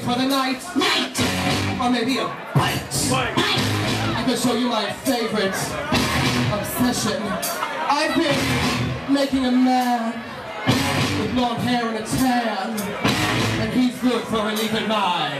for the night? Night! Or maybe a bite? I can show you my favorite obsession. I've been making a man with long hair and a tan, and he's good for relieving my